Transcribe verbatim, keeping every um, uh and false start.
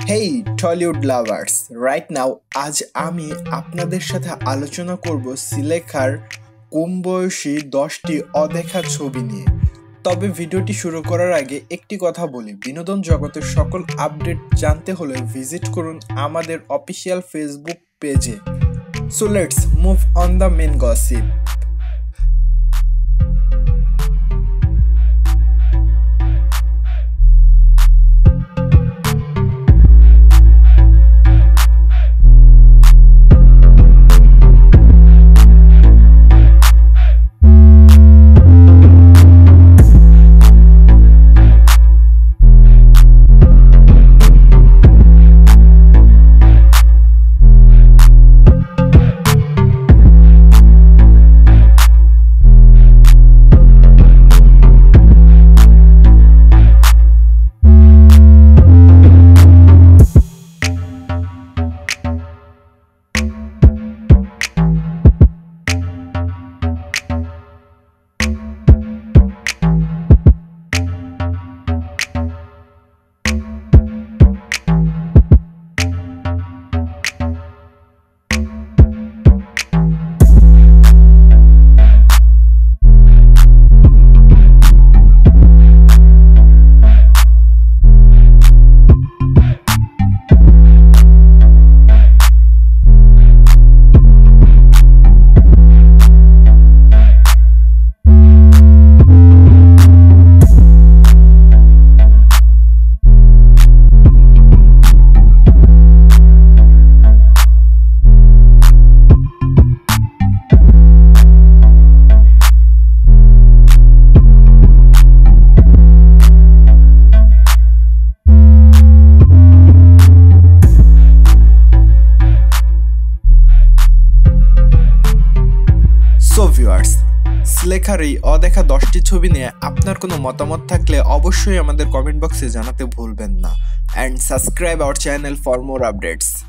Hey Tollywood lovers, right now আজ আমি আপনাদের সাথে আলোচনা করব শ্রীলেখার কম বয়সী দশটি অদেখা ছবি নিয়ে। তবে ভিডিওটি শুরু করার আগে একটি কথা বলি, বিনোদন জগতের সকল আপডেট জানতে হলে ভিজিট করুন আমাদের অফিসিয়াল ফেসবুক পেজে। So let's move on the main gossip. শ্রীলেখার এই অদেখা দশটি ছবি নিয়ে আপনার কোনো মতামত থাকলে অবশ্যই আমাদের কমেন্ট বক্সে জানাতে ভুলবেন না, and subscribe our channel for more updates.